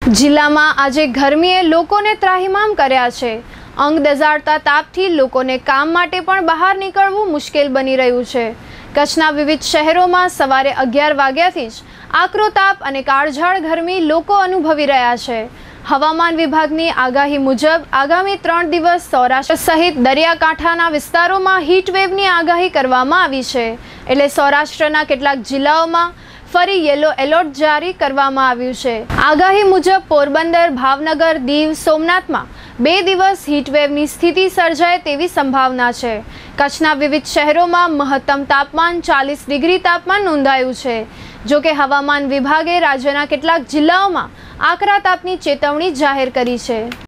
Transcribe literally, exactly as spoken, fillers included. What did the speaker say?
જિલ્લામાં આજે ગરમીએ લોકોને ત્રાહિમામ કર્યા છે। અંગ દઝાડતા તાપથી લોકોને કામ માટે પણ બહાર નીકળવું મુશ્કેલ બની રહ્યું છે। કચ્છના વિવિધ શહેરોમાં સવારે અગિયાર વાગ્યાથી જ આકરો તાપ અને કાળઝાળ ગરમી લોકો અનુભવી રહ્યા છે। હવામાન વિભાગની આગાહી મુજબ આગામી ત્રણ દિવસ સૌરાષ્ટ્ર સહિત દરિયાકાંઠાના વિસ્તારોમાં હીટવેવની આગાહી કરવામાં આવી છે। એટલે સૌરાષ્ટ્રના કેટલાક જિલ્લાઓમાં ફરી યેલો એલર્ટ જારી કરવામાં આવ્યું છે। આગાહી મુજબ પોરબંદર, ભાવનગર, દીવ, સોમનાથમાં બે દિવસ હીટવેવની સ્થિતિ સર્જાય તેવી સંભાવના છે। કચ્છના વિવિધ શહેરોમાં મહત્તમ તાપમાન ચાલીસ ડિગ્રી તાપમાન નોંધાયું છે। જો કે હવામાન વિભાગે રાજ્યના કેટલાક જિલ્લાઓમાં આકરા તાપની ચેતવણી જાહેર કરી છે।